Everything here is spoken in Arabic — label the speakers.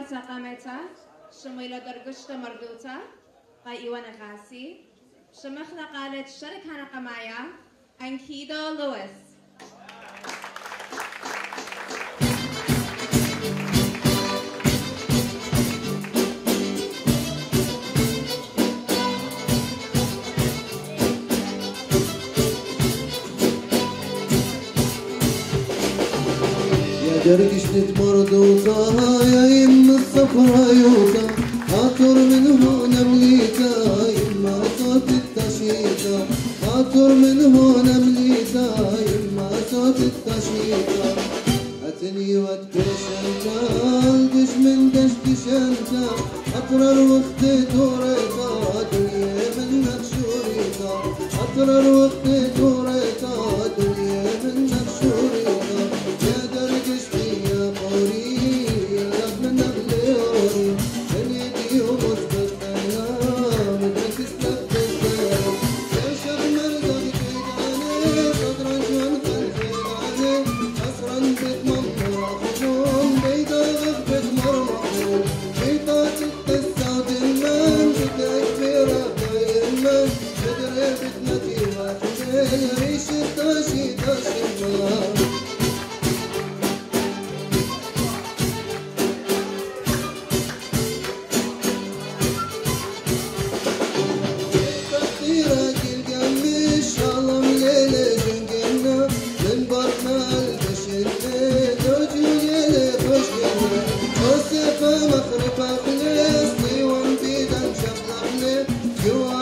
Speaker 1: قامتا شميلة درجشت مردوتا إيوانا غاسي شمخنا قالت شرك هانا قمايا أنكيدو لويس
Speaker 2: درجشت مردوطة يا يم الصفرا يوتا عطر من هون مليتا يما صوت التشيتا عطر من هون مليتا يما صوت التشيتا أتني واتبش انت الدش من دشتش انت أطرر وقت دوريتا دنيا منك شوريتا أطرر وقت دوريتا دنيا منك شوريتا You are